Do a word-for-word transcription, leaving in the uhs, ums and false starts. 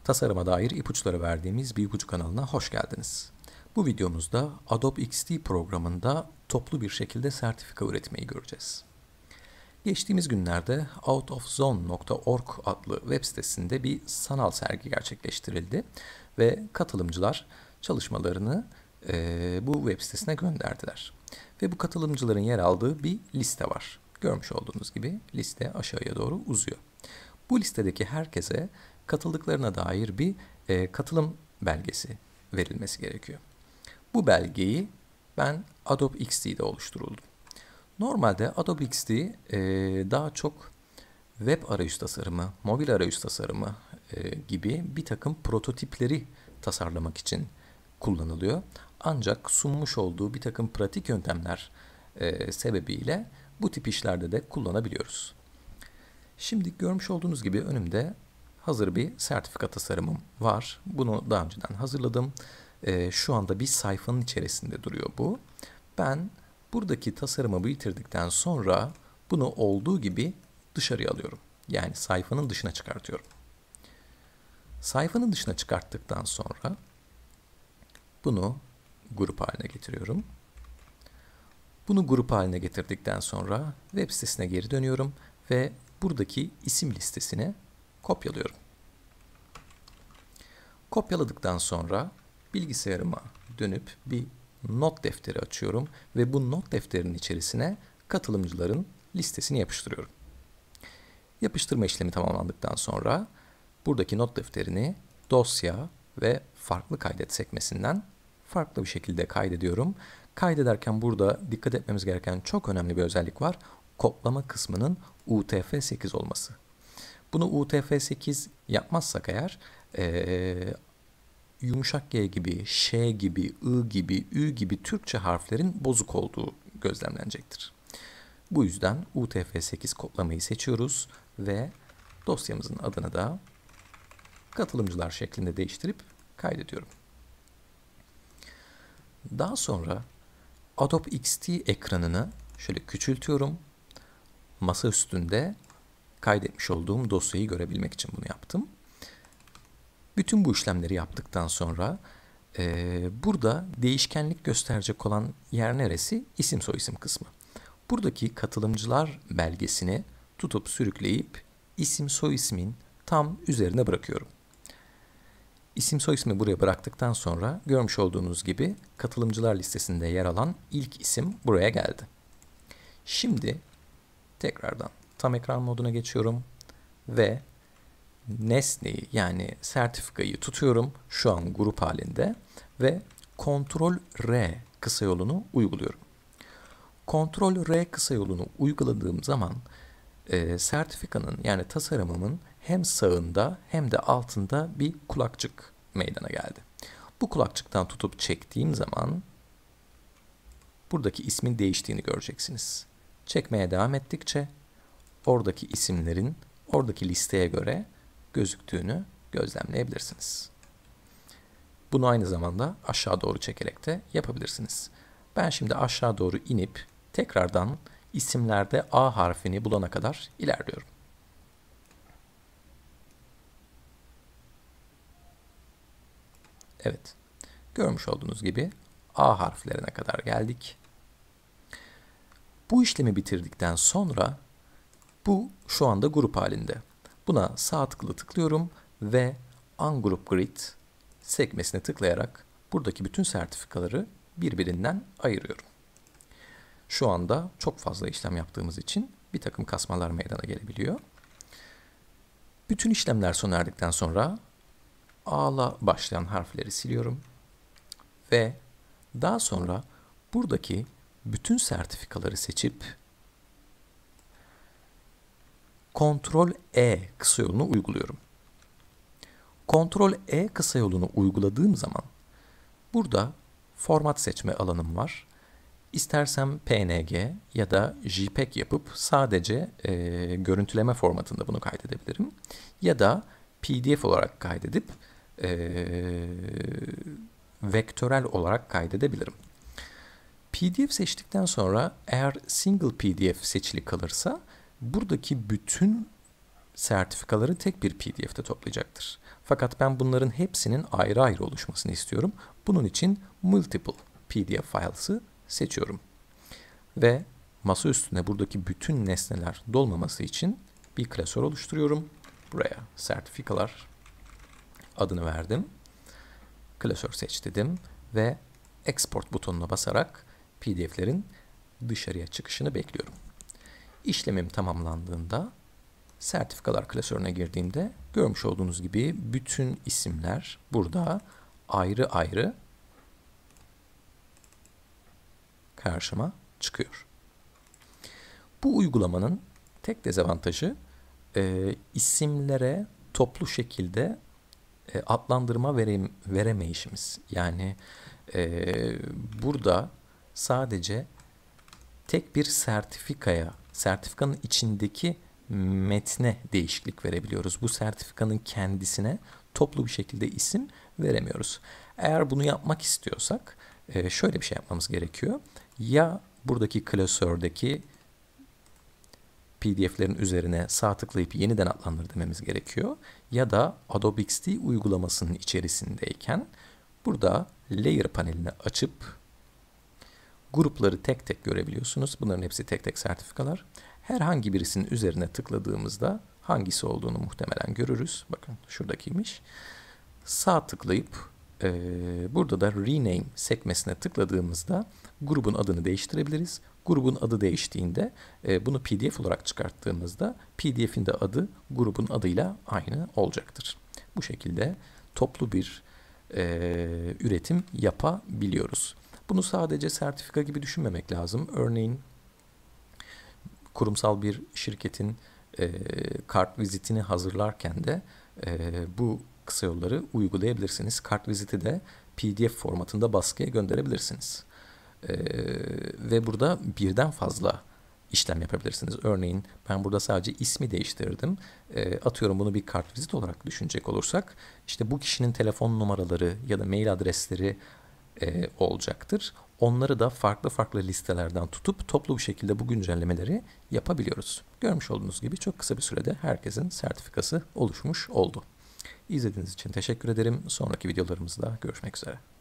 Tasarıma dair ipuçları verdiğimiz bir ipucu kanalına hoş geldiniz. Bu videomuzda Adobe X D programında toplu bir şekilde sertifika üretmeyi göreceğiz. Geçtiğimiz günlerde out of zone nokta org adlı web sitesinde bir sanal sergi gerçekleştirildi ve katılımcılar çalışmalarını e, bu web sitesine gönderdiler. Ve bu katılımcıların yer aldığı bir liste var. Görmüş olduğunuz gibi liste aşağıya doğru uzuyor. Bu listedeki herkese katıldıklarına dair bir e, katılım belgesi verilmesi gerekiyor. Bu belgeyi ben Adobe X D'de oluşturuldum. Normalde Adobe X D e, daha çok web arayüz tasarımı, mobil arayüz tasarımı e, gibi bir takım prototipleri tasarlamak için kullanılıyor. Ancak sunmuş olduğu bir takım pratik yöntemler e, sebebiyle bu tip işlerde de kullanabiliyoruz. Şimdi görmüş olduğunuz gibi önümde hazır bir sertifika tasarımım var. Bunu daha önceden hazırladım. Ee, şu anda bir sayfanın içerisinde duruyor bu. Ben buradaki tasarımı bitirdikten sonra bunu olduğu gibi dışarıya alıyorum. Yani sayfanın dışına çıkartıyorum. Sayfanın dışına çıkarttıktan sonra bunu grup haline getiriyorum. Bunu grup haline getirdikten sonra web sitesine geri dönüyorum ve buradaki isim listesini kopyalıyorum. Kopyaladıktan sonra bilgisayarıma dönüp bir not defteri açıyorum ve bu not defterinin içerisine katılımcıların listesini yapıştırıyorum. Yapıştırma işlemi tamamlandıktan sonra buradaki not defterini dosya ve farklı kaydet sekmesinden farklı bir şekilde kaydediyorum. Kaydederken burada dikkat etmemiz gereken çok önemli bir özellik var. Kodlama kısmının U T F sekiz olması. Bunu U T F sekiz yapmazsak eğer ee, yumuşak G gibi, Ş gibi, I gibi, Ü gibi Türkçe harflerin bozuk olduğu gözlemlenecektir. Bu yüzden U T F sekiz kodlamayı seçiyoruz ve dosyamızın adını da katılımcılar şeklinde değiştirip kaydediyorum. Daha sonra Adobe X D ekranını şöyle küçültüyorum. Masa üstünde kaydetmiş olduğum dosyayı görebilmek için bunu yaptım. Bütün bu işlemleri yaptıktan sonra e, burada değişkenlik gösterecek olan yer neresi? İsim soyisim kısmı. Buradaki katılımcılar belgesini tutup sürükleyip isim soyismin tam üzerine bırakıyorum. İsim soyismi buraya bıraktıktan sonra görmüş olduğunuz gibi katılımcılar listesinde yer alan ilk isim buraya geldi. Şimdi tekrardan tam ekran moduna geçiyorum ve nesneyi yani sertifikayı tutuyorum şu an grup halinde ve kontrol R kısa yolunu uyguluyorum. kontrol R kısa yolunu uyguladığım zaman e, sertifikanın yani tasarımımın hem sağında hem de altında bir kulakçık meydana geldi. Bu kulakçıktan tutup çektiğim zaman buradaki ismin değiştiğini göreceksiniz. Çekmeye devam ettikçe oradaki isimlerin oradaki listeye göre gözüktüğünü gözlemleyebilirsiniz. Bunu aynı zamanda aşağı doğru çekerek de yapabilirsiniz. Ben şimdi aşağı doğru inip tekrardan isimlerde A harfini bulana kadar ilerliyorum. Evet, görmüş olduğunuz gibi A harflerine kadar geldik. Bu işlemi bitirdikten sonra bu şu anda grup halinde. Buna sağ tıklı tıklıyorum ve Ungroup Grid sekmesine tıklayarak buradaki bütün sertifikaları birbirinden ayırıyorum. Şu anda çok fazla işlem yaptığımız için bir takım kasmalar meydana gelebiliyor. Bütün işlemler sona erdikten sonra A'la başlayan harfleri siliyorum ve daha sonra buradaki bütün sertifikaları seçip kontrol E kısa yolunu uyguluyorum. kontrol E kısa yolunu uyguladığım zaman burada format seçme alanım var. İstersem P N G ya da J P E G yapıp sadece e, görüntüleme formatında bunu kaydedebilirim. Ya da P D F olarak kaydedip e, vektörel olarak kaydedebilirim. P D F seçtikten sonra eğer single P D F seçili kalırsa buradaki bütün sertifikaları tek bir P D F'te toplayacaktır. Fakat ben bunların hepsinin ayrı ayrı oluşmasını istiyorum. Bunun için Multiple P D F Files'ı seçiyorum. Ve masa üstüne buradaki bütün nesneler dolmaması için bir klasör oluşturuyorum. Buraya sertifikalar adını verdim. Klasör seç dedim ve Export butonuna basarak P D F'lerin dışarıya çıkışını bekliyorum. İşlemim tamamlandığında sertifikalar klasörüne girdiğimde görmüş olduğunuz gibi bütün isimler burada ayrı ayrı karşıma çıkıyor. Bu uygulamanın tek dezavantajı e, isimlere toplu şekilde e, adlandırma verem, veremeyişimiz. Yani e, burada sadece tek bir sertifikaya, sertifikanın içindeki metne değişiklik verebiliyoruz. Bu sertifikanın kendisine toplu bir şekilde isim veremiyoruz. Eğer bunu yapmak istiyorsak e, şöyle bir şey yapmamız gerekiyor. Ya buradaki klasördeki P D F'lerin üzerine sağ tıklayıp yeniden adlandır dememiz gerekiyor. Ya da Adobe X D uygulamasının içerisindeyken burada Layer panelini açıp grupları tek tek görebiliyorsunuz. Bunların hepsi tek tek sertifikalar. Herhangi birisinin üzerine tıkladığımızda hangisi olduğunu muhtemelen görürüz. Bakın şuradakiymiş. Sağ tıklayıp e, burada da Rename sekmesine tıkladığımızda grubun adını değiştirebiliriz. Grubun adı değiştiğinde e, bunu P D F olarak çıkarttığımızda P D F'in de adı grubun adıyla aynı olacaktır. Bu şekilde toplu bir e, üretim yapabiliyoruz. Bunu sadece sertifika gibi düşünmemek lazım. Örneğin kurumsal bir şirketin e, kart vizitini hazırlarken de e, bu kısa yolları uygulayabilirsiniz. Kart viziti de P D F formatında baskıya gönderebilirsiniz. E, ve burada birden fazla işlem yapabilirsiniz. Örneğin ben burada sadece ismi değiştirdim. E, atıyorum bunu bir kart vizit olarak düşünecek olursak işte bu kişinin telefon numaraları ya da mail adresleri e, olacaktır. Onları da farklı farklı listelerden tutup toplu bir şekilde bu güncellemeleri yapabiliyoruz. Görmüş olduğunuz gibi çok kısa bir sürede herkesin sertifikası oluşmuş oldu. İzlediğiniz için teşekkür ederim. Sonraki videolarımızda görüşmek üzere.